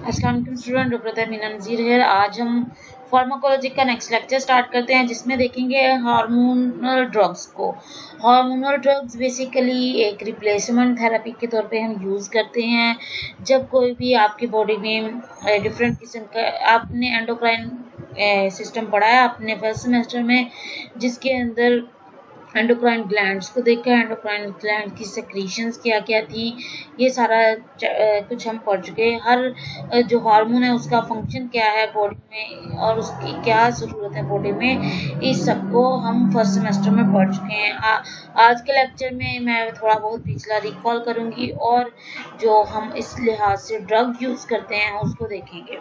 अस्सलाम वालेकुम student, doctor Meena नज़ीर है। आज हम फार्माकोलॉजी का नेक्स्ट लेक्चर स्टार्ट करते हैं, जिसमें देखेंगे हार्मोनल ड्रग्स को। हार्मोनल ड्रग्स बेसिकली एक रिप्लेसमेंट थेरेपी के तौर पे हम यूज़ करते हैं जब कोई भी आपकी बॉडी में डिफरेंट किस्म का, आपने एंडोक्राइन सिस्टम पढ़ा है अपने फर्स्ट सेमेस्टर में, जिसके अंदर एंडोक्राइन ग्लैंड्स को देखा, एंडोक्राइन ग्लैंड की सेक्रीशंस क्या क्या थी, ये सारा कुछ हम पढ़ चुके हैं। हर जो हार्मोन है उसका फंक्शन क्या है बॉडी में और उसकी क्या ज़रूरत है बॉडी में, इस सबको हम फर्स्ट सेमेस्टर में पढ़ चुके हैं। आज के लेक्चर में मैं थोड़ा बहुत पिछला रिकॉल करूँगी और जो हम इस लिहाज से ड्रग यूज़ करते हैं उसको देखेंगे।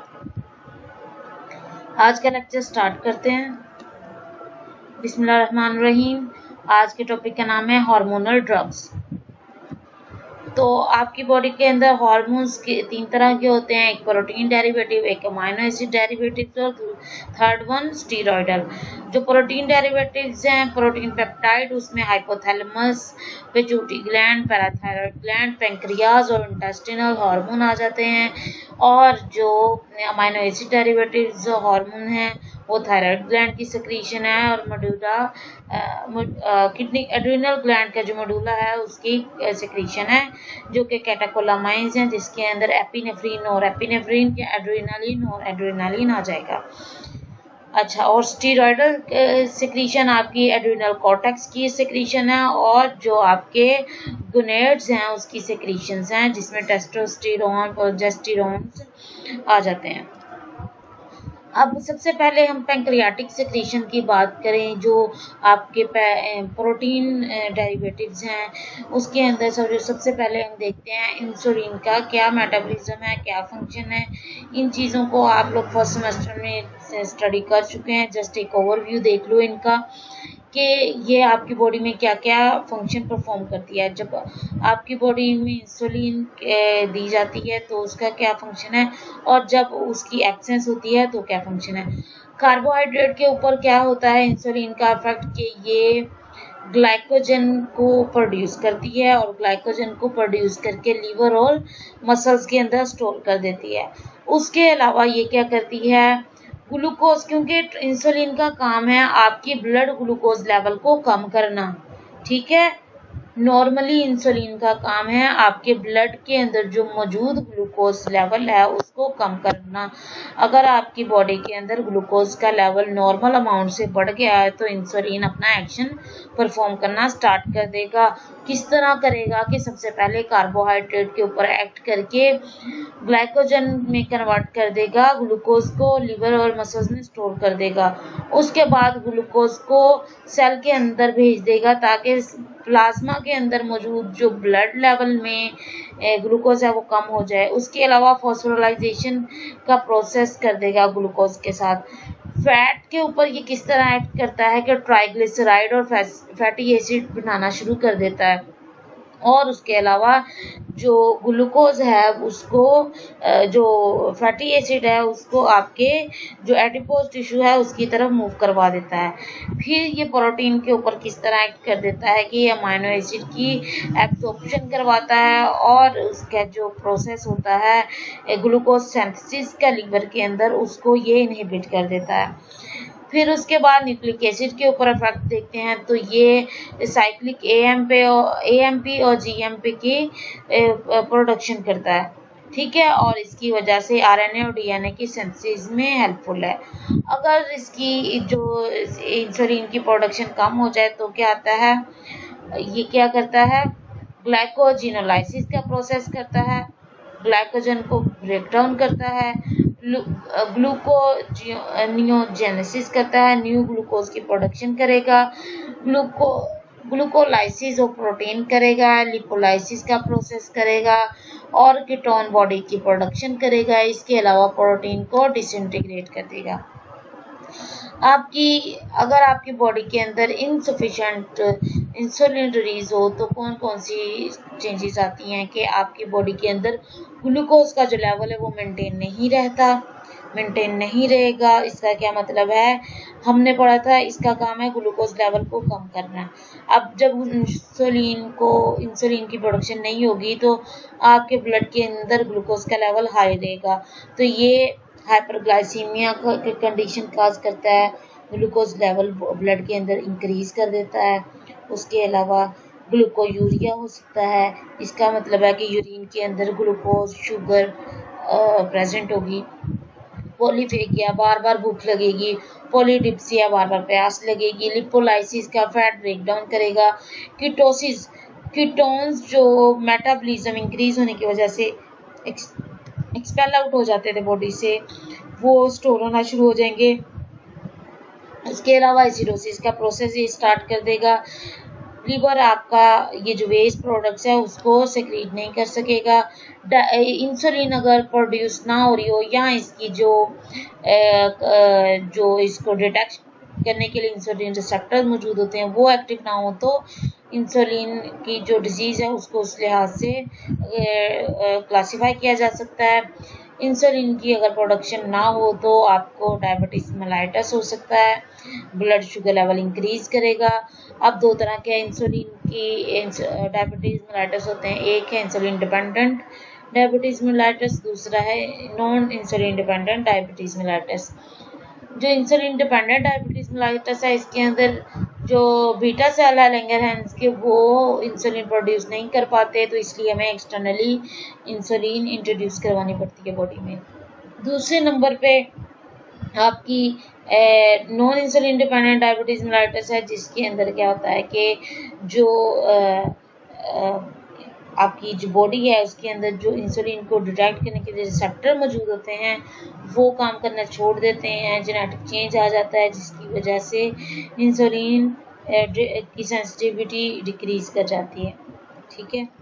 आज का लेक्चर स्टार्ट करते हैं। बिस्मिल्लाहिर्रहमानिर्रहीम। आज के टॉपिक का नाम है हार्मोनल ड्रग्स। तो आपकी बॉडी के अंदर हार्मोन्स के 3 तरह के होते हैं, एक प्रोटीन डेरिवेटिव, एक अमाइनो एसिड डेरिवेटिव और थर्ड वन स्टीरॉयडल। जो प्रोटीन डेरिवेटिव्स हैं, प्रोटीन पेप्टाइड, उसमें hypothalamus, pituitary gland, parathyroid gland, pancreas और इंटेस्टिनल हार्मोन आ जाते हैं। और जो अमाइनो एसिड डेरिवेटिव्स हार्मोन हैं वो थायराइड ग्लैंड की सेक्रीशन है और मडुला किडनी एड्रिनल ग्लैंड का जो मडुला है उसकी सेक्रीशन है, जो कि कैटेकोलामाइंस हैं, जिसके अंदर एपिनेफ्रीन और एपिनेफ्रीन के एड्रेनालिन और एड्रेनालिन आ जाएगा। अच्छा, और स्टीरॉयडल सेक्रीशन आपकी एड्रिनल कॉर्टेक्स की सेक्रीशन है और जो आपके गोनेड्स हैं उसकी सेक्रीशंस हैं, जिसमें टेस्टोस्टेरोन और प्रोजेस्टेरोन आ जाते हैं। अब सबसे पहले हम पैंक्रियाटिक सेक्रीशन की बात करें, जो आपके प्रोटीन डेरिवेटिव्स हैं उसके अंदर सबसे पहले हम देखते हैं इंसुलिन का क्या मेटाबॉलिज्म है, क्या फंक्शन है। इन चीज़ों को आप लोग फर्स्ट सेमेस्टर में स्टडी कर चुके हैं। जस्ट एक ओवरव्यू देख लो इनका कि ये आपकी बॉडी में क्या क्या फंक्शन परफॉर्म करती है। जब आपकी बॉडी में इंसुलिन दी जाती है तो उसका क्या फंक्शन है, और जब उसकी एब्सेंस होती है तो क्या फंक्शन है। कार्बोहाइड्रेट के ऊपर क्या होता है इंसुलिन का इफेक्ट, कि ये ग्लाइकोजन को प्रोड्यूस करती है और ग्लाइकोजन को प्रोड्यूस करके लीवर और मसल्स के अंदर स्टोर कर देती है। उसके अलावा ये क्या करती है, ग्लूकोज, क्योंकि इंसुलिन का काम है आपकी ब्लड ग्लूकोज लेवल को कम करना, ठीक है। नॉर्मली इंसुलिन का काम है आपके ब्लड के अंदर जो मौजूद ग्लूकोज लेवल है उसको कम करना। अगर आपकी बॉडी के अंदर ग्लूकोज का लेवल नॉर्मल अमाउंट से बढ़ गया है तो इंसुलिन अपना एक्शन परफॉर्म करना स्टार्ट कर देगा। किस तरह करेगा कि सबसे पहले कार्बोहाइड्रेट के ऊपर एक्ट करके ग्लाइकोजन में कन्वर्ट कर देगा, ग्लूकोज को लीवर और मसल्स में स्टोर कर देगा। उसके बाद ग्लूकोज को सेल के अंदर भेज देगा ताकि प्लाज्मा के अंदर मौजूद जो ब्लड लेवल में ग्लूकोज है वो कम हो जाए। उसके अलावा फॉस्फोराइलेशन का प्रोसेस कर देगा ग्लूकोज के साथ। फैट के ऊपर ये किस तरह एक्ट करता है कि ट्राइग्लिसराइड और फैटी एसिड बनाना शुरू कर देता है, और उसके अलावा जो ग्लूकोज है उसको, जो फैटी एसिड है उसको आपके जो एडिपोज टिश्यू है उसकी तरफ मूव करवा देता है। फिर ये प्रोटीन के ऊपर किस तरह एक्ट कर देता है कि ये अमाइनो एसिड की एब्जॉर्प्शन करवाता है और उसका जो प्रोसेस होता है ग्लूकोज सिंथेसिस का लीवर के अंदर, उसको ये इनहिबिट कर देता है। फिर उसके बाद न्यूक्लिक एसिड के ऊपर इफेक्ट देखते हैं तो ये साइक्लिक एएमपी और जीएमपी की प्रोडक्शन करता है, ठीक है, और इसकी वजह से आरएनए और डीएनए की सिंथेसिस में हेल्पफुल है। अगर इसकी जो इंसुलिन की प्रोडक्शन कम हो जाए तो क्या आता है, ये क्या करता है, ग्लाइकोजिनोलाइसिस का प्रोसेस करता है, ग्लाइकोजन को ब्रेक डाउन करता है, ग्लूकोनियोजेनेसिस करता है, न्यू ग्लूकोज की प्रोडक्शन करेगा, ग्लूकोलाइसिस और प्रोटीन करेगा, लिपोलाइसिस का प्रोसेस करेगा और कीटोन बॉडी की प्रोडक्शन करेगा। इसके अलावा प्रोटीन को डिसइंटीग्रेट कर देगा। अगर आपकी बॉडी के अंदर इनसफिशिएंट इंसुलिन रिलीज हो तो कौन कौन सी चेंजेस आती हैं कि आपकी बॉडी के अंदर ग्लूकोज का जो लेवल है वो मेंटेन नहीं रहेगा। इसका क्या मतलब है, हमने पढ़ा था इसका काम है ग्लूकोज लेवल को कम करना। अब जब इंसुलिन की प्रोडक्शन नहीं होगी तो आपके ब्लड के अंदर ग्लूकोज का लेवल हाई रहेगा, तो ये हाइपरग्लाइसीमिया की कंडीशन काज करता है, ग्लूकोज लेवल ब्लड के अंदर इंक्रीज कर देता है। उसके अलावा ग्लूकोयूरिया हो सकता है, इसका मतलब है कि यूरिन के अंदर ग्लूकोज शुगर प्रेजेंट होगी। पॉलीफेगिया, बार बार भूख लगेगी। पॉलीडिप्सिया, बार बार प्यास लगेगी। लिपोलाइसिस का फैट ब्रेक डाउन करेगा। कीटोसिस, कीटोन्स जो मेटाबॉलिज्म इंक्रीज होने की वजह से एक्सपेल आउट हो जाते थे बॉडी से, वो स्टोर होना शुरू हो जाएंगे। इसके अलावा एसिडोसिस का प्रोसेस ये स्टार्ट कर देगा। लीवर आपका ये जो वेस्ट प्रोडक्ट्स है उसको सेक्रीट नहीं कर सकेगा। इंसुलिन अगर प्रोड्यूस ना हो रही हो या इसकी जो इसको डिटेक्ट करने के लिए इंसुलिन रिसेप्टर मौजूद होते हैं वो एक्टिव ना हो, तो इंसुलिन की जो डिजीज़ है उसको उस लिहाज से क्लासीफाई किया जा सकता है। इंसुलिन की अगर प्रोडक्शन ना हो तो आपको डायबिटीज मेलाइटस हो सकता है, ब्लड शुगर लेवल इंक्रीज करेगा। अब दो तरह के इंसुलिन की डायबिटीज मेलाइटस होते हैं, एक है इंसुलिन डिपेंडेंट डायबिटीज मेलाइटस, दूसरा है non insulin dependent diabetes mellitus. जो इंसुलिन डिपेंडेंट डायबिटीज मेलाइटस है इसके अंदर जो बीटा सेल है लैंगरहैंस के वो इंसुलिन प्रोड्यूस नहीं कर पाते, तो इसलिए हमें एक्सटर्नली इंसुलिन इंट्रोड्यूस करवानी पड़ती है बॉडी में। दूसरे नंबर पे आपकी non insulin dependent diabetes mellitus है, जिसके अंदर क्या होता है कि जो आपकी जो बॉडी है उसके अंदर जो इंसुलिन को डिटेक्ट करने के लिए रिसेप्टर मौजूद होते हैं वो काम करना छोड़ देते हैं, जेनेटिक चेंज आ जाता है जिसकी वजह से इंसुलिन की सेंसिटिविटी डिक्रीज कर जाती है। ठीक है,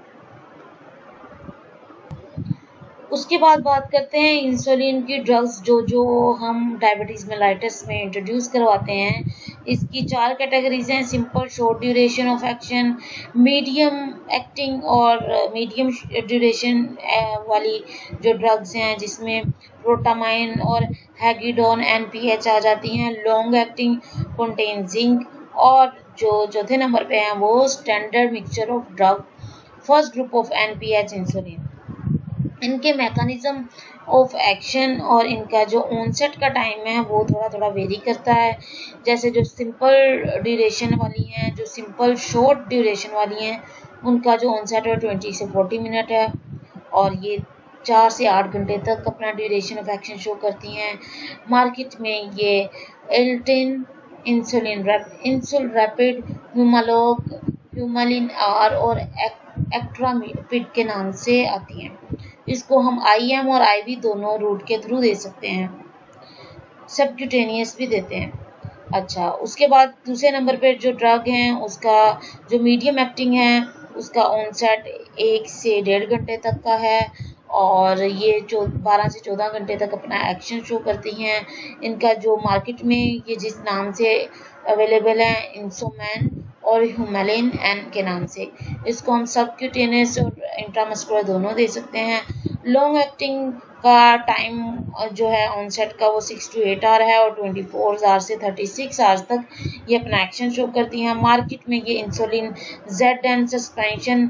उसके बाद बात करते हैं इंसुलिन की ड्रग्स जो हम डायबिटीज मेलाइटस में इंट्रोड्यूस करवाते हैं। इसकी 4 कैटेगरीज हैं, simple, short duration of action, medium acting और मीडियम ड्यूरेशन वाली जो ड्रग्स हैं जिसमें प्रोटामाइन और हैगिडोन NPH आ जाती हैं, लॉन्ग एक्टिंग कंटेन जिंक, और जो चौथे नंबर पे हैं वो standard mixture of drug, first group of NPH insulin. इनके मैकेनिज्म ऑफ एक्शन और इनका जो ऑनसेट का टाइम है वो थोड़ा थोड़ा वेरी करता है। जैसे जो सिंपल ड्यूरेशन वाली हैं, जो सिंपल शॉर्ट ड्यूरेशन वाली हैं, उनका जो ऑनसेट है 20 से 40 मिनट है और ये 4 से 8 घंटे तक अपना ड्यूरेशन ऑफ एक्शन शो करती हैं। मार्केट में ये एल्टिन, insulin rapid, Humalog, Humulin R और एक्ट्रामिपिड के नाम से आती हैं। इसको हम IM और IV दोनों रूट के थ्रू दे सकते हैं, सबक्यूटेनियस भी देते हैं। अच्छा, उसके बाद दूसरे नंबर पे जो ड्रग है उसका जो मीडियम एक्टिंग है उसका ऑनसेट 1 से 1.5 घंटे तक का है और ये 12 से 14 घंटे तक अपना एक्शन शो करती हैं। इनका जो मार्केट में ये जिस नाम से अवेलेबल है, इंसोमैन और ह्यूमेलिन एन के नाम से, इसको हम सबक्यूटेनियस और इंट्रामस्कुलर दोनों दे सकते हैं। लॉन्ग एक्टिंग का टाइम जो है ऑनसेट का वो 6 to 8 आवर है और 24 आवर से 36 आवर्स तक ये अपना एक्शन शो करती हैं। मार्केट में ये इंसुलिन ZN सस्पेंशन,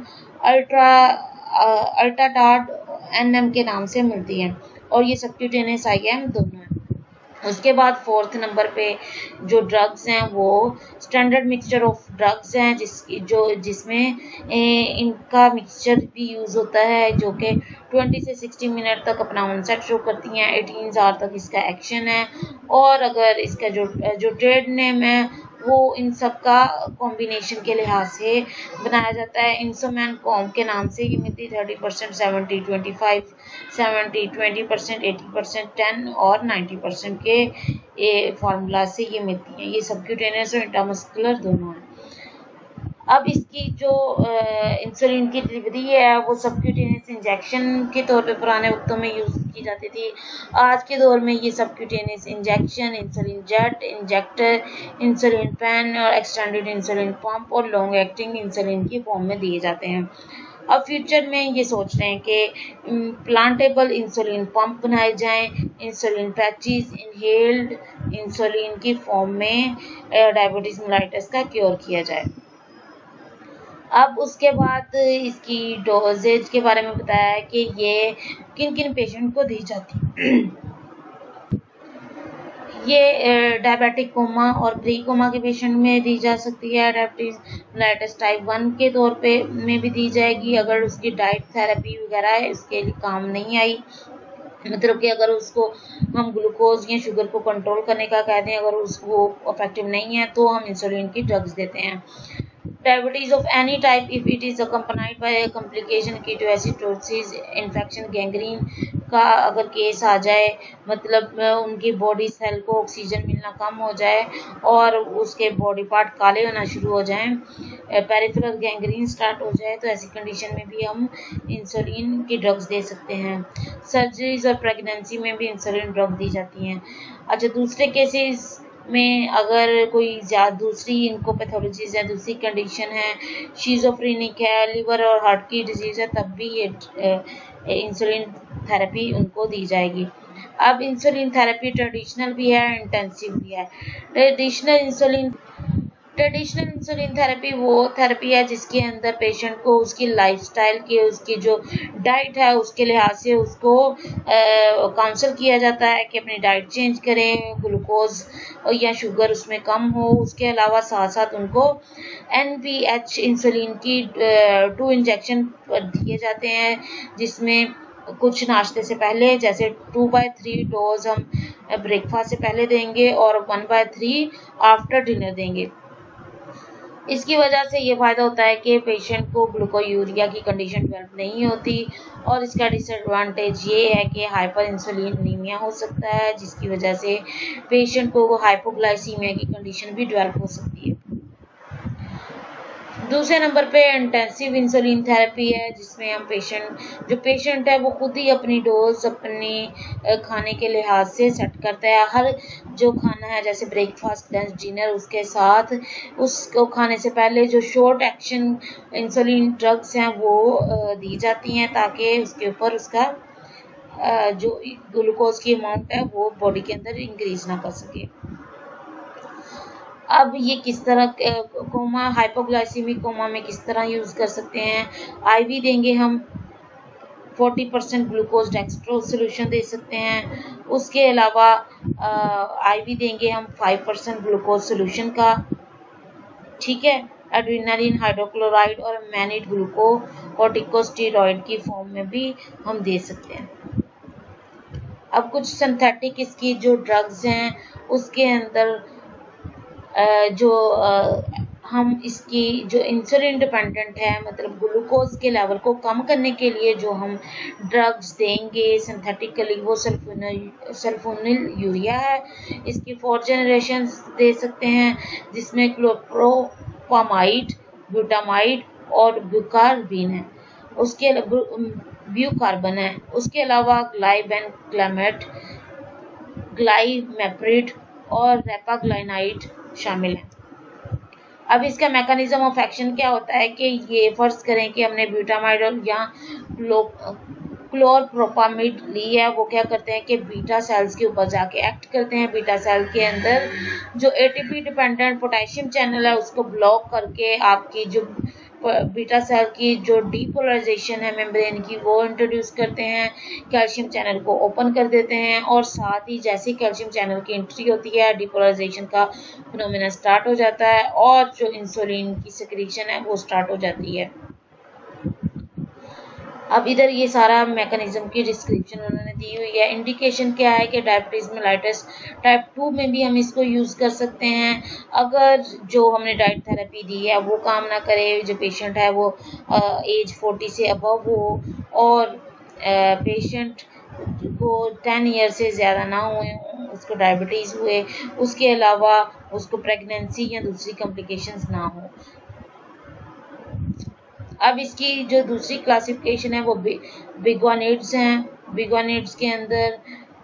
अल्टाटाड NM के नाम से मिलती हैं और ये सबक्यूटेनियस IM दोनों हैं। उसके बाद फोर्थ नंबर पे जो ड्रग्स हैं वो स्टैंडर्ड मिक्सचर ऑफ ड्रग्स हैं जिसमें इनका मिक्सचर भी यूज़ होता है जो कि 20 से 60 मिनट तक अपना ऑनसेट शो करती हैं, 18 आवर तक इसका एक्शन है और अगर इसका जो ट्रेड नेम है वो इन सब का कॉम्बिनेशन के लिहाज से बनाया जाता है। इंसोमैन कॉम के नाम से ये मिलती 30%, 70-25, 70-20%, 80%, 10 और 90% के फार्मूला से ये मिलती हैं। ये सबक्यूटेनियस और इंट्रामस्कुलर दोनों हैं। अब इसकी जो इंसुलिन की डिलीवरी है वो सबक्यूटेनियस इंजेक्शन के तौर पे पुराने वक्तों में यूज़ की जाती थी। आज के दौर में ये subcutaneous injection, insulin jet, injector, insulin pen और एक्सटेंडेड इंसुलिन पंप और लॉन्ग एक्टिंग इंसुलिन की फॉर्म में दिए जाते हैं। अब फ्यूचर में ये सोच रहे हैं कि प्लांटेबल इंसुलिन पंप बनाए जाएं, इंसुलिन पैचेस, इनहेल्ड इंसुलिन की फॉर्म में डायबिटीज मेलाइटस का क्योर किया जाए। अब उसके बाद इसकी डोजेज के बारे में बताया है कि ये किन किन पेशेंट को दी जाती है। ये डायबिटिक कोमा और प्री कोमा के पेशेंट में दी जा सकती है। डायबिटीज मेलाइटस टाइप 1 के तौर पे में भी दी जाएगी अगर उसकी डाइट थेरेपी वगैरह इसके लिए काम नहीं आई, मतलब कि अगर उसको हम ग्लूकोज या शुगर को कंट्रोल करने का कहते हैं, अगर उसको इफेक्टिव नहीं है तो हम इंसुलिन की ड्रग्स देते हैं। Diabetes of any type, if it is accompanied by a complication, ketoacidosis, infection, gangrene का अगर केस आ जाए, मतलब उनकी बॉडी सेल को ऑक्सीजन मिलना कम हो जाए और उसके बॉडी पार्ट काले होना शुरू हो जाएं, पेरिफेरल गैंग्रीन स्टार्ट हो जाए, तो ऐसी कंडीशन में भी हम इंसुलिन की ड्रग्स दे सकते हैं। सर्जरीज और प्रेगनेंसी में भी इंसुलिन ड्रग दी जाती हैं। अच्छा, दूसरे केसेस में अगर कोई दूसरी इनको पैथोलॉजीज है, दूसरी कंडीशन है, शिज़ोफ्रेनिक है, लिवर और हार्ट की डिजीज है, तब भी ये इंसुलिन थेरेपी उनको दी जाएगी। अब इंसुलिन थेरेपी ट्रेडिशनल भी है, इंटेंसिव भी है। ट्रेडिशनल इंसुलिन थेरेपी वो थेरेपी है जिसके अंदर पेशेंट को उसकी लाइफस्टाइल के, उसकी जो डाइट है उसके लिहाज से उसको काउंसल किया जाता है कि अपनी डाइट चेंज करें, ग्लूकोज या शुगर उसमें कम हो। उसके अलावा साथ साथ उनको NPH इंसुलिन की 2 इंजेक्शन दिए जाते हैं, जिसमें कुछ नाश्ते से पहले, जैसे 2/3 डोज हम ब्रेकफास्ट से पहले देंगे और 1/3 आफ्टर डिनर देंगे। इसकी वजह से ये फायदा होता है कि पेशेंट को ग्लूकोयूरिया की कंडीशन डेवलप नहीं होती, और इसका डिसएडवांटेज ये है कि हाइपर इंसुलिनीमिया हो सकता है, जिसकी वजह से पेशेंट को हाइपोग्लाइसीमिया की कंडीशन भी डेवलप हो सकती है। दूसरे नंबर पे इंटेंसिव इंसुलिन थेरेपी है, जिसमें हम जो पेशेंट है वो खुद ही अपनी डोज अपनी खाने के लिहाज से सेट करता है। हर जो खाना है, जैसे ब्रेकफास्ट, लंच, डिनर, उसके साथ उसको खाने से पहले जो शॉर्ट एक्शन इंसुलिन ड्रग्स हैं वो दी जाती हैं, ताकि उसके ऊपर उसका जो ग्लूकोज की अमाउंट है वो बॉडी के अंदर इंक्रीज ना कर सके। अब ये किस तरह कोमा, हाइपोग्लाइसीमिक कोमा में किस तरह यूज़ कर सकते हैं। IV देंगे हम, 40% ग्लूकोज डेक्स्ट्रोज सोल्यूशन दे सकते हैं। उसके अलावा IV देंगे हम 5% ग्लूकोज सोल्यूशन का, ठीक है। एड्रेनालिन हाइड्रोक्लोराइड और मैनिड ग्लूकोकॉर्टिकोस्टेरॉइड की फॉर्म में भी हम दे सकते हैं। अब कुछ सिंथेटिक इसकी जो ड्रग्स हैं उसके अंदर हम इसकी जो इंसुलिन डिपेंडेंट है, मतलब ग्लूकोज के लेवल को कम करने के लिए जो हम ड्रग्स देंगे सिंथेटिकली, वो सल्फोनिल यूरिया है। इसकी 4 जनरेशन दे सकते हैं, जिसमें क्लोप्रोपामाइड, ब्यूटामाइड और ब्यूकार्बिन है, उसके ब्यूकार्बन है। उसके अलावा ग्लाइबेनक्लामेट, ग्लाइमेप्रिड और रेपाग्लाइनाइड शामिल है। अब इसका मैकेनिज्म ऑफ एक्शन क्या होता है कि ये फर्ज करें कि हमने ब्यूटामाइड या क्लोरप्रोपामिड ली है, वो क्या करते हैं कि बीटा सेल्स के ऊपर जाके एक्ट करते हैं। बीटा सेल के अंदर जो ATP डिपेंडेंट पोटेशियम चैनल है उसको ब्लॉक करके आपकी जो बीटा सेल की जो डीपोलराइजेशन है मेम्ब्रेन की, वो इंट्रोड्यूस करते हैं, कैल्शियम चैनल को ओपन कर देते हैं, और साथ ही जैसे कैल्शियम चैनल की एंट्री होती है डीपोलराइजेशन का फिनोमेना स्टार्ट हो जाता है और जो इंसुलिन की सिक्रीशन है वो स्टार्ट हो जाती है। अब इधर ये सारा मैकेनिज्म की डिस्क्रिप्शन उन्होंने दी हुई है। इंडिकेशन क्या है कि डायबिटीज मेलाइटस टाइप 2 में भी हम इसको यूज़ कर सकते हैं अगर जो हमने डाइट थेरेपी दी है वो काम ना करे, जो पेशेंट है वो एज 40 से अबव हो, और पेशेंट को 10 ईयर से ज़्यादा ना हुए, उसको डायबिटीज़ हुए, उसके अलावा उसको प्रेगनेंसी या दूसरी कॉम्प्लिकेशंस ना हो। अब इसकी जो दूसरी क्लासिफिकेशन है वो बिग्वानिड्स हैं। बिग्वानिड्स के अंदर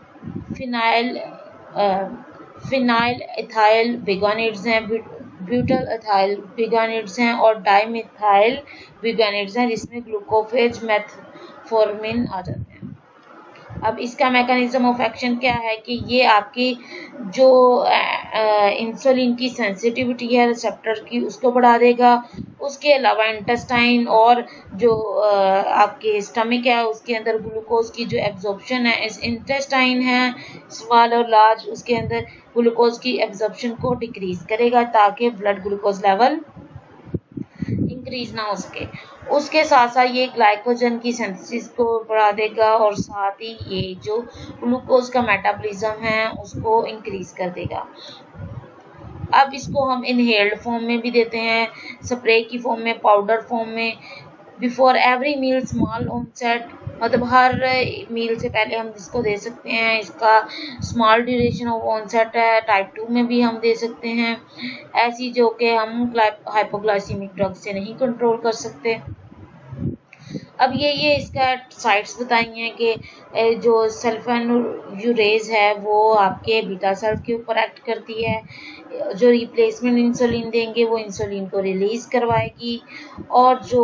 फिनाइल इथाइल बिग्वानिड्स हैं, ब्यूटल इथाइल बिग्वानिड्स हैं और डाइमिथाइल बिग्वानिड्स हैं, जिसमें ग्लूकोफेज मेथफॉर्मिन आ जाते हैं। अब इसका मैकेनिज्म ऑफ एक्शन क्या है कि ये आपकी जो इंसुलिन की सेंसिटिविटी है रिसेप्टर की उसको बढ़ा देगा। उसके अलावा इंटेस्टाइन और जो आपके स्टमक है उसके अंदर ग्लूकोज की जो एब्जॉर्प्शन है, इस इंटेस्टाइन है स्मॉल और लार्ज, उसके अंदर ग्लूकोज की एब्जॉर्प्शन को डिक्रीज करेगा ताकि ब्लड ग्लूकोज लेवल इंक्रीज ना हो सके। उसके साथ साथ ये ग्लाइकोजन की सिंथेसिस को बढ़ा देगा और साथ ही ये जो ग्लूकोज का मेटाबॉलिज्म है उसको इंक्रीज कर देगा। अब इसको हम इनहेल्ड फॉर्म में भी देते हैं, स्प्रे की फॉर्म में, पाउडर फॉर्म में। Before every meal small onset, मतलब हर मील से पहले हम इसको दे सकते हैं। इसका स्मॉल ड्यूरेशन ऑफ ऑनसेट है, टाइप 2 में भी हम दे सकते हैं, ऐसी जो कि हम हाइपोग्लाइसीमिक ड्रग से नहीं कंट्रोल कर सकते। अब ये इसका साइड्स बताई हैं कि जो सल्फोनेराज है वो आपके बीटा सेल के ऊपर एक्ट करती है, जो रिप्लेसमेंट इंसुलिन देंगे वो इंसुलिन को रिलीज करवाएगी, और जो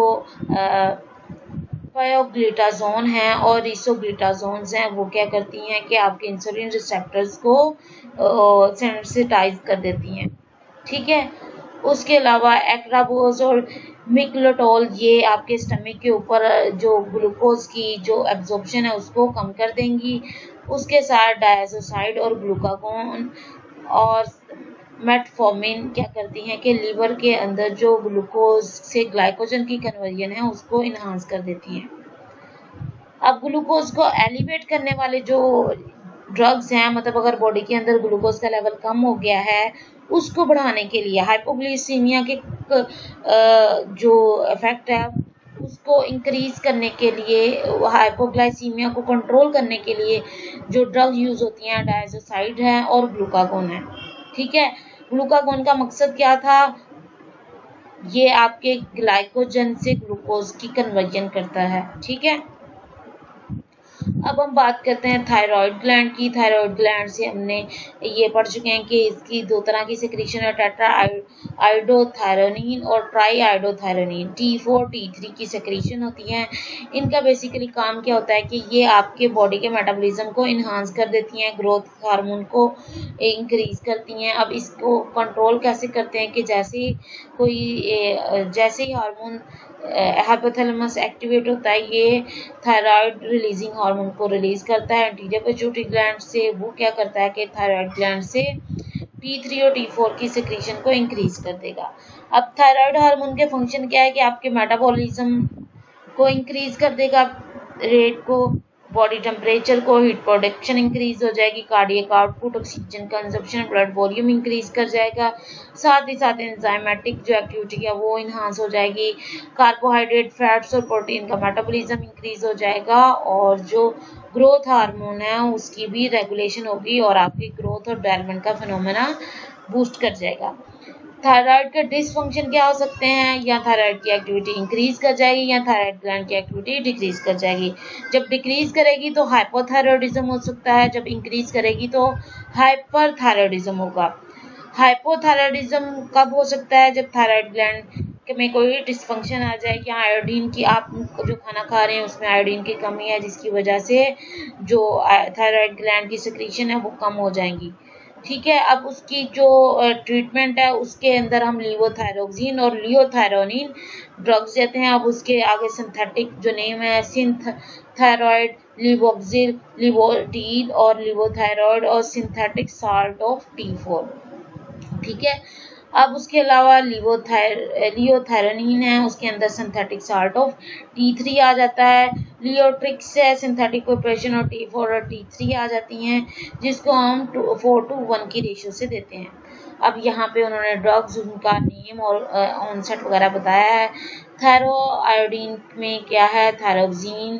पायोग्लिटाजोन है और रिसोग्लिटाजोन्स हैं वो क्या करती हैं कि आपके इंसुलिन रिसेप्टर्स को सेंसिटाइज कर देती हैं। ठीक है, उसके अलावा एक्राबोज और मिक्लोटोल ये आपके स्टमक के ऊपर जो ग्लूकोज की जो एब्जॉर्प्शन है उसको कम कर देंगी। उसके साथ डायसोसाइड और ग्लूकागोन और मेटफॉर्मिन क्या करती हैं कि लीवर के अंदर जो ग्लूकोज से ग्लाइकोजन की कन्वर्जन है उसको इन्हांस कर देती हैं। अब ग्लूकोज को एलिवेट करने वाले जो ड्रग्स हैं, मतलब अगर बॉडी के अंदर ग्लूकोज का लेवल कम हो गया है उसको बढ़ाने के लिए, हाइपोग्लाइसीमिया के जो इफेक्ट है उसको इंक्रीज करने के लिए, हाइपोग्लाइसीमिया को कंट्रोल करने के लिए जो ड्रग यूज होती हैं डायसोसाइड है और ग्लूकागोन है। ठीक है, ग्लूकागोन का मकसद क्या था, ये आपके ग्लाइकोजन से ग्लूकोज की कन्वर्जन करता है। ठीक है, अब हम बात करते हैं थायराइड ग्लैंड की। थायराइड ग्लैंड से हमने ये पढ़ चुके हैं कि इसकी दो तरह की सेक्रेशन है, टेट्रा आइडोथायरोनिन और ट्राई आइडोथायरोनिन, T4 T3 की सेक्रेशन होती है। इनका बेसिकली काम क्या होता है कि ये आपके बॉडी के मेटाबॉलिज्म को इन्हांस कर देती हैं, ग्रोथ हार्मोन को इंक्रीज करती हैं। अब इसको कंट्रोल कैसे करते हैं कि जैसे ही हार्मोन हाइपोथैलेमस एक्टिवेट होता है ये थायराइड रिलीजिंग हार्मोन को रिलीज करता है एंटीरियर पिट्यूटरी ग्लैंड से। वो क्या करता है कि थायराइड ग्लैंड से T3 और T4 की सेक्रेशन को इंक्रीज कर देगा। अब थायराइड हार्मोन के फंक्शन क्या है कि आपके मेटाबॉलिज्म को इंक्रीज कर देगा, रेट को, बॉडी टेम्परेचर को, हीट प्रोडक्शन इंक्रीज हो जाएगी, cardiac output, oxygen consumption, blood volume increase कर जाएगा, साथ ही साथ एंजाइमेटिक जो एक्टिविटी है वो इन्हांस हो जाएगी, कार्बोहाइड्रेट, फैट्स और प्रोटीन का मेटाबॉलिज्म इंक्रीज हो जाएगा, और जो ग्रोथ हार्मोन है उसकी भी रेगुलेशन होगी और आपकी ग्रोथ और डेवलपमेंट का फिनोमेना बूस्ट कर जाएगा। थायराइड के डिसफंक्शन क्या हो सकते हैं, या थायराइड की एक्टिविटी इंक्रीज कर जाएगी या थायराइड ग्लैंड की एक्टिविटी डिक्रीज कर जाएगी। जब डिक्रीज करेगी तो हाइपोथायरॉयडिज्म हो सकता है, जब इंक्रीज करेगी तो हाइपरथायरॉयडिज्म होगा। हाइपोथायरॉयडिज्म कब हो सकता है, जब थायराइड ग्लैंड में कोई डिसफंक्शन आ जाए, या आयोडीन की, आप जो खाना खा रहे हैं उसमें आयोडीन की कमी है जिसकी वजह से जो थायराइड ग्लैंड की सेक्रेशन है वो कम हो जाएंगी। ठीक है, अब उसकी जो ट्रीटमेंट है उसके अंदर हम लीवोथायरोक्सिन और लियोथायरोनिन ड्रग्स देते हैं। अब उसके आगे सिंथेटिक जो नेम है सिंथायरॉयड, लिवोक्सिल, लिवोटीन और लिवोथायरॉयड और सिंथेटिक साल्ट ऑफ T4। ठीक है, अब उसके अलावा लियोथायरोनिन है, उसके अंदर सिंथेटिक साल्ट ऑफ T3 आ जाता है, लियोट्रिक्स है, सिंथेटिक प्रिपरेशन और T4 और T3 आ जाती हैं, जिसको हम 4:1 की रेशियो से देते हैं। अब यहाँ पे उन्होंने ड्रग्स, उनका नेम और ऑनसेट वगैरह बताया है। थायरोआयोडीन में क्या है, थायरोक्सिन,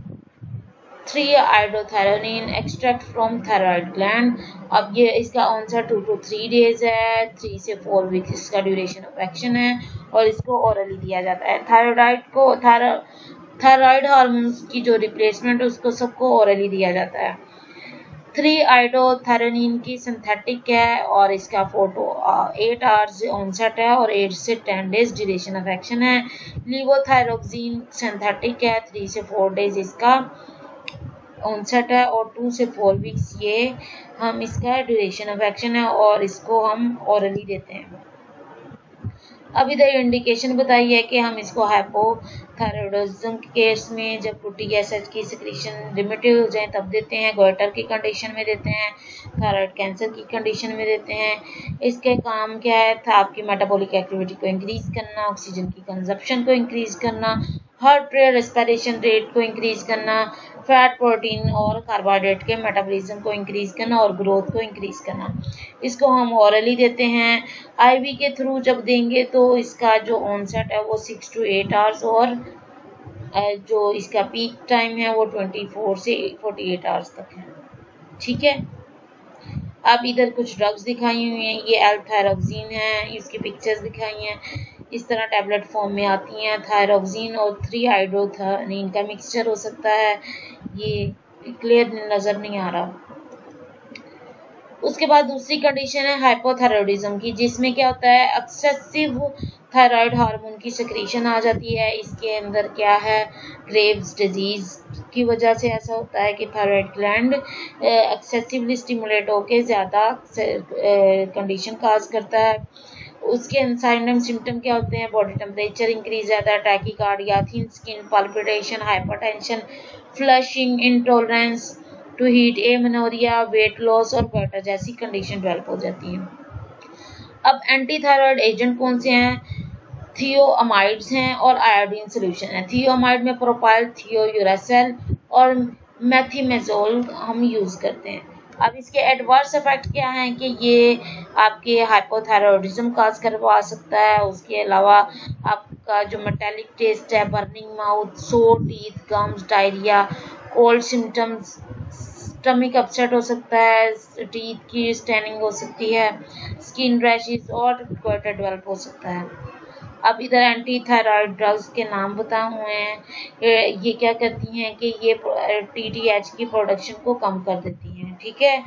3-आइडोथायरोनिन एक्सट्रैक्ट फ्रॉम थायराइड ग्लैंड। अब ये इसका ऑनसेट 2 to 3 डेज है, 3 से 4 वीक्स इसका ड्यूरेशन ऑफ एक्शन है और इसको ओरली दिया जाता है। थायराइड हार्मोन्स की जो रिप्लेसमेंट है उसको सबको ओरली दिया जाता है। 3-आइडोथायरोनिन की सिंथेटिक है और इसका 4 to 8 आवर्स ऑनसेट है और 8 से 10 डेज ड्यूरेशन ऑफ एक्शन है। लिवोथायरोक्सिन सिंथेटिक है, 3 से 4 डेज इसका ऑनसेट है और 2 से 4 वीक्स ये हम इसका ड्यूरेशन ऑफ एक्शन है और इसको हम ओरली देते हैं। अब इधर इंडिकेशन बताई है कि हम इसको हाइपोथायरॉयडिज्म के केस में जब TSH की सिक्रीशन लिमिटेड हो जाए तब देते हैं, गोइटर की कंडीशन में देते हैं, थायराइड कैंसर की कंडीशन में देते हैं। इसके काम क्या है? था आपकी मेटाबॉलिक एक्टिविटी को इंक्रीज करना, ऑक्सीजन की कंजप्शन को इंक्रीज करना, हार्ट रेट, रेस्पिरेशन रेट को इंक्रीज करना, फैट, प्रोटीन और कार्बोहाइड्रेट के मेटाबॉलिज्म को इंक्रीज करना और ग्रोथ को इंक्रीज करना। इसको हम ओरली देते हैं। आईवी के थ्रू जब देंगे तो इसका जो ऑनसेट है वो 6 to 8 आवर्स और जो इसका पीक टाइम है वो 24 से 48 आवर्स तक है। ठीक है, अब इधर कुछ ड्रग्स दिखाई हुई हैं। ये एल्थायरोक्सिन है, इसकी पिक्चर्स दिखाई हैं। इस तरह टैबलेट फॉर्म में आती हैं। थायरोक्सिन और 3-हाइड्रोथायरोनिन का मिक्सचर हो सकता है। ये क्लियर नज़र नहीं आ रहा। उसके बाद दूसरी कंडीशन है हाइपोथायरॉयडिज्म की, जिसमें क्या होता है? एक्सेसिव थायराइड हार्मोन की सिक्रीशन आ जाती है। इसके अंदर क्या है? ग्रेव्स डिजीज की वजह से ऐसा होता है कि थायराइड ग्लैंड एक्सेसिवली स्टिमुलेट होकर ज़्यादा कंडीशन काज करता है। उसके साइन सिम्टम क्या होते हैं? बॉडी टेम्परेचर इंक्रीज रहता है, tachycardia, thin skin, palpitation, hypertension, flushing, intolerance to heat, amenorrhoea, weight loss और गोइटर जैसी कंडीशन डेवलप हो जाती है। अब एंटी थायराइड एजेंट कौन से हैं? थियोअमाइड्स हैं और आयोडीन सोल्यूशन है। थियोअमाइड में प्रोपाइल, थियोयूरासेल और मेथिमेजोल हम यूज करते हैं। अब इसके एडवर्स इफेक्ट क्या हैं कि ये आपके हाइपोथायरॉयडिज्म काज करवा सकता है। उसके अलावा आपका जो मेटालिक टेस्ट है, burning mouth, sore teeth, gums, diarrhoea, cold symptoms, stomach upset हो सकता है, टीथ की स्टेनिंग हो सकती है, स्किन रैशेस और गोइटर डेवलप हो सकता है। अब इधर एंटी थायराइड ड्रग्स के नाम बताए हुए हैं। ये क्या करती हैं कि ये TTH की प्रोडक्शन को कम कर देती हैं। ठीक है,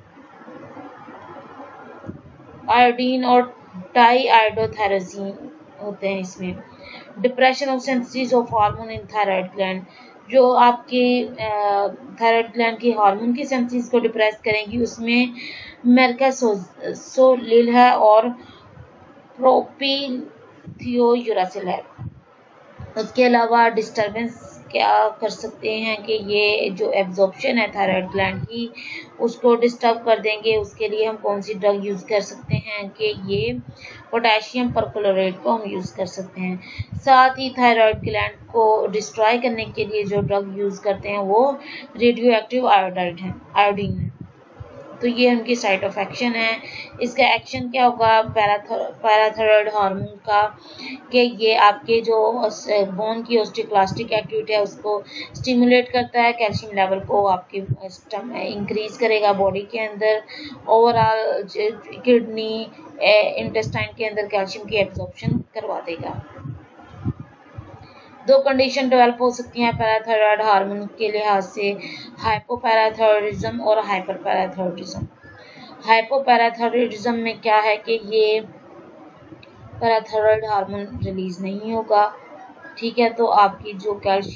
आयोडीन और डाईआयोडोथायरोसिन होते हैं इसमें। Depression of synthesis of hormone in thyroid gland, जो आपके थायराइड ग्लैंड की हार्मोन की सिंथेसिस को डिप्रेस करेंगी, उसमें मेरकासोलिल है और प्रोपीथियोयूरासिल है। उसके अलावा डिस्टर्बेंस क्या कर सकते हैं कि ये जो एब्जॉर्प्शन है थायराइड ग्लैंड की उसको डिस्टर्ब कर देंगे। उसके लिए हम कौन सी ड्रग यूज़ कर सकते हैं कि ये पोटेशियम परक्लोरेट को हम यूज़ कर सकते हैं। साथ ही थायराइड ग्लैंड को डिस्ट्रॉय करने के लिए जो ड्रग यूज़ करते हैं वो रेडियो एक्टिव आयोडीन है। तो ये उनकी साइट ऑफ एक्शन है। इसका एक्शन क्या होगा पैराथायरॉयड हार्मोन का कि ये आपके जो बोन की ऑस्टियोक्लास्टिक एक्टिविटी है उसको स्टिमुलेट करता है, कैल्शियम लेवल को आपके इंक्रीज करेगा बॉडी के अंदर, ओवरऑल किडनी इंटेस्टाइन के अंदर कैल्शियम की एब्जॉर्प्शन करवा देगा। दो कंडीशन डेवलप हो सकती हैं पैराथायरॉयड हार्मोन के लिहाज से, हाइपोपैराथायरॉयडिज्म और हाइपरपैराथायरॉयडिज्म। हाइपोपैराथायरॉयडिज्म में क्या है कि ये पैराथायरॉयड हार्मोन रिलीज नहीं होगा। ठीक है, तो आपकी जो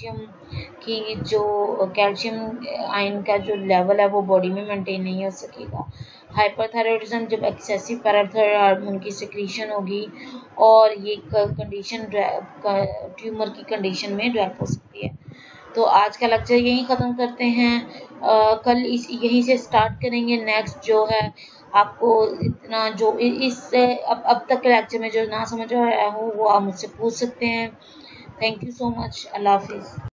कैल्शियम आयन का जो लेवल है वो बॉडी में मेंटेन नहीं हो सकेगा। हाइपरथायरॉयडिज्म जब एक्सेसिव पैराथायरॉयड हार्मोन की सिक्रीशन होगी और ये कंडीशन ट्यूमर की कंडीशन में डेवलप हो सकती है। तो आज का लेक्चर यहीं ख़त्म करते हैं। कल यहीं से स्टार्ट करेंगे नेक्स्ट जो है। आपको इतना जो अब तक के लेक्चर में जो ना समझ आया हो वो आप मुझसे पूछ सकते हैं। Thank you so much. अल्लाह हाफिज़।